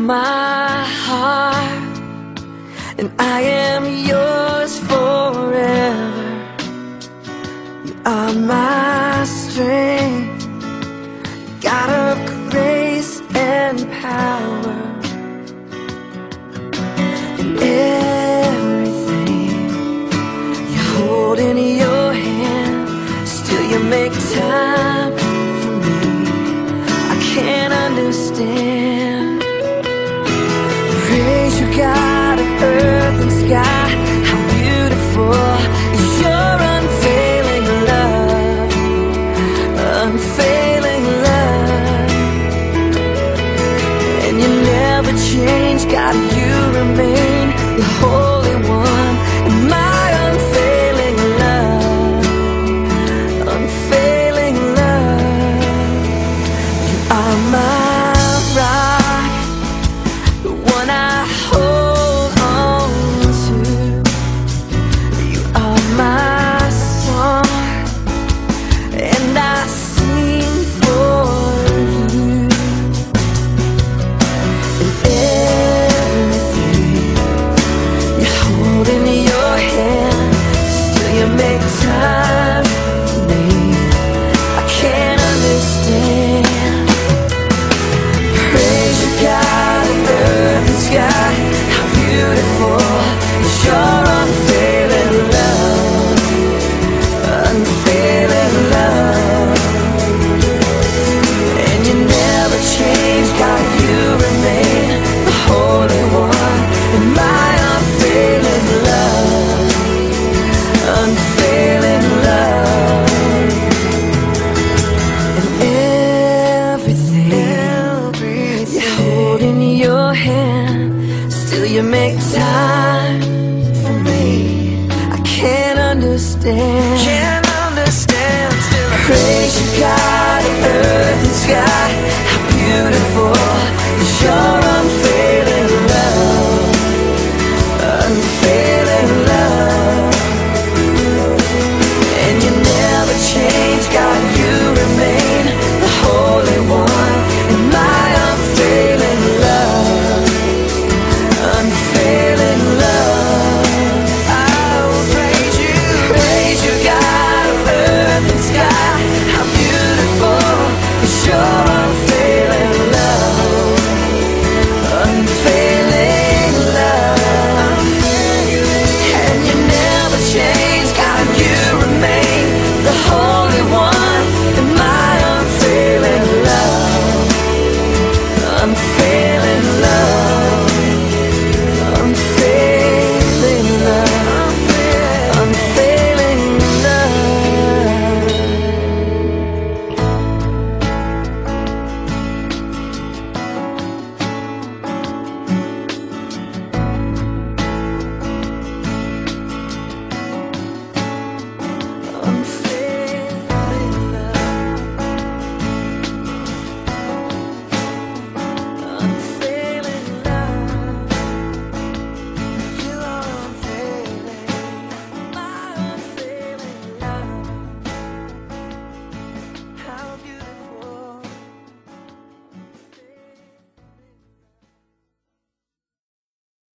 my heart, and I am yours forever. You are my strength, God of grace and power. And everything you hold in your hand, still you make time for me. I can't understand. Praise you, God of earth and sky. How beautiful is your unfailing love, unfailing love. And you never change, God, you remain the Holy One. And my unfailing love, unfailing love. You are my rock, the one I hold on to. You are my song, and I sing for you. And everything you hold in your hand, still you make time for me. I can't understand. Praise you, God of earth and sky. How beautiful is your unfailing love, unfailing love. And you never change, God, you remain the Holy One. And my unfailing love, unfailing love. And everything you hold in your hand, still you make time for me. I can't understand. Can't understand. Still I praise you, God of earth